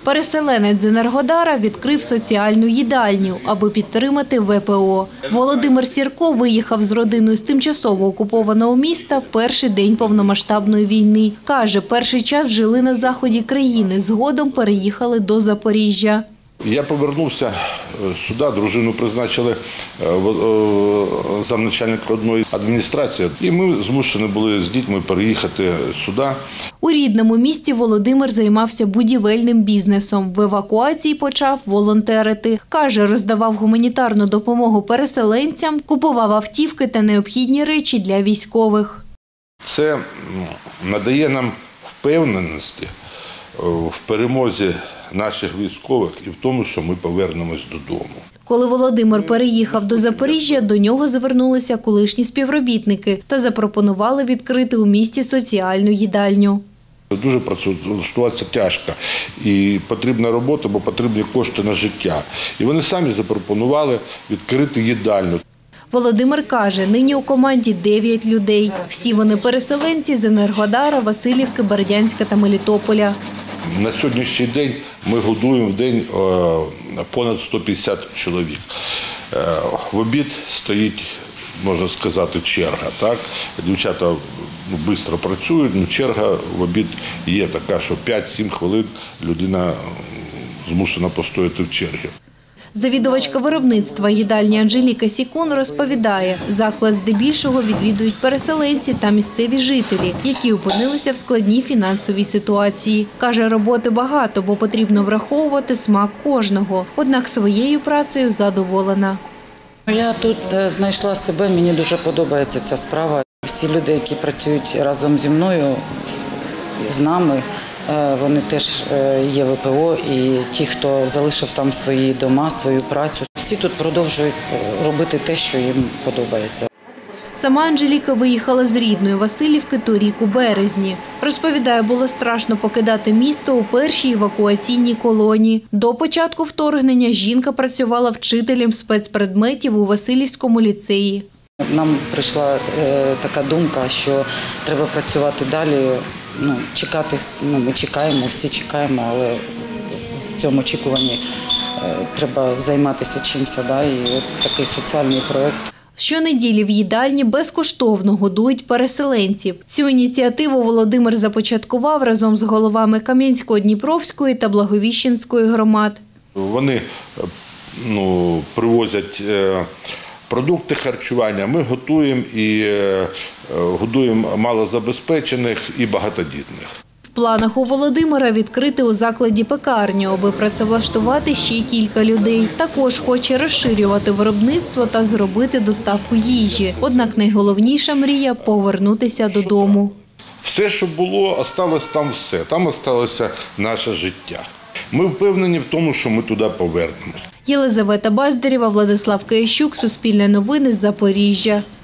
Переселенець з Енергодара відкрив соціальну їдальню, аби підтримати ВПО. Володимир Сірко виїхав з родиною з тимчасово окупованого міста в перший день повномасштабної війни. Каже, перший час жили на заході країни, згодом переїхали до Запоріжжя. Я повернувся сюди, дружину призначили замначальника одної адміністрації, і ми змушені були з дітьми переїхати сюди. У рідному місті Володимир займався будівельним бізнесом. В евакуації почав волонтерити. Каже, роздавав гуманітарну допомогу переселенцям, купував автівки та необхідні речі для військових. Це надає нам впевненості в перемозі наших військових і в тому, що ми повернемось додому. Коли Володимир переїхав до Запоріжжя, до нього звернулися колишні співробітники та запропонували відкрити у місті соціальну їдальню. Дуже працюватися тяжко і потрібна робота, бо потрібні кошти на життя. І вони самі запропонували відкрити їдальню. Володимир каже, нині у команді 9 людей. Всі вони переселенці з Енергодара, Василівки, Бердянська та Мелітополя. На сьогоднішній день ми годуємо в день понад 150 чоловік. В обід стоїть, можна сказати, черга. Так? Дівчата швидко працюють, але черга в обід є така, що 5-7 хвилин людина змушена постояти в черзі. Завідувачка виробництва їдальні Анжеліка Сікун розповідає, заклад здебільшого відвідують переселенці та місцеві жителі, які опинилися в складній фінансовій ситуації. Каже, роботи багато, бо потрібно враховувати смак кожного. Однак своєю працею задоволена. Я тут знайшла себе, мені дуже подобається ця справа. Всі люди, які працюють разом зі мною, з нами, вони теж є ВПО, і ті, хто залишив там свої дома, свою працю, всі тут продовжують робити те, що їм подобається. Сама Анжеліка виїхала з рідної Василівки торік у березні. Розповідає, було страшно покидати місто у першій евакуаційній колоні. До початку вторгнення жінка працювала вчителем спецпредметів у Василівському ліцеї. Нам прийшла така думка, що треба працювати далі, чекати, ми чекаємо, всі чекаємо, але в цьому очікуванні треба займатися чимось, і от такий соціальний проєкт. Щонеділі в їдальні безкоштовно годують переселенців. Цю ініціативу Володимир започаткував разом з головами Кам'янсько-Дніпровської та Благовіщенської громад. Вони привозять продукти харчування, ми готуємо і годуємо малозабезпечених і багатодітних. В планах у Володимира відкрити у закладі пекарню, аби працевлаштувати ще кілька людей. Також хоче розширювати виробництво та зробити доставку їжі. Однак найголовніша мрія – повернутися додому. Все, що було, залишилось там все. Там залишилося наше життя. Ми впевнені в тому, що ми туди повернемось. Єлизавета Баздарєва, Владислав Киящук, Суспільне новини з Запоріжжя.